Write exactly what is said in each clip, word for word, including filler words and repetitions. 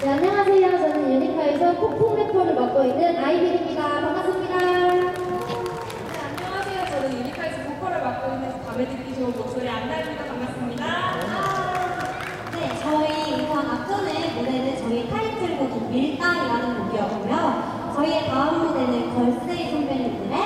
네, 안녕하세요. 저는 유니카에서 폭풍 래퍼를 맡고 있는 아이빌입니다. 반갑습니다. 네, 안녕하세요. 저는 유니카에서 보컬을 맡고 있는 밤에 듣기 좋은 목소리 안나입니다. 반갑습니다. 네, 저희 우선 앞전에 무대는 저희 타이틀곡인 밀당이라는 곡이었고요. 저희의 다음 무대는 걸스데이 선배님들의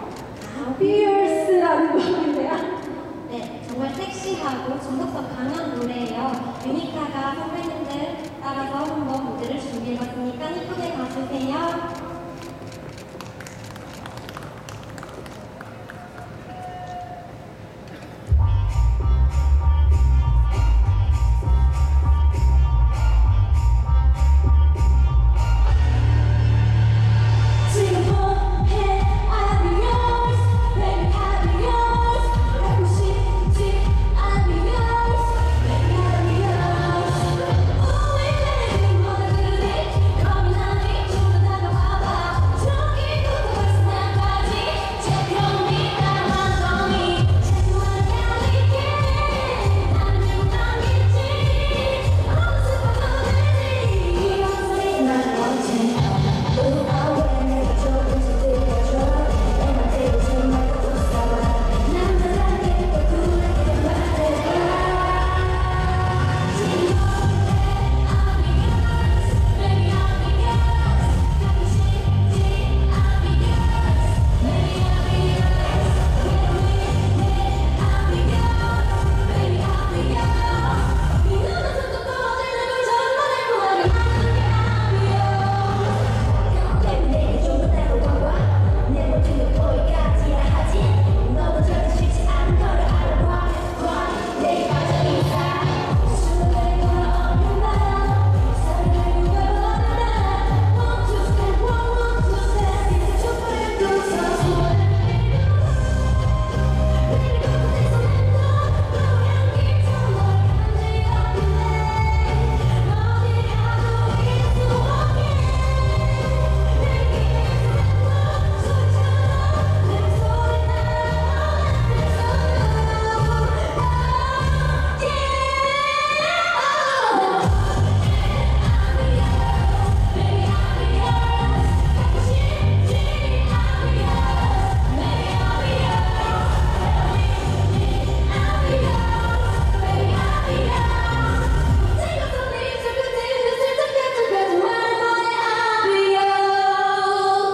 피어스라는 곡인데요. 네, 정말 섹시하고 중독성 강한 노래예요. 유니카가 선배님들 따라서 한번 무대를 준비해봤으니까 이쁘게 봐주세요.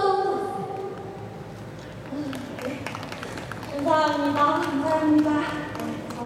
감사합니다. 감사합니다.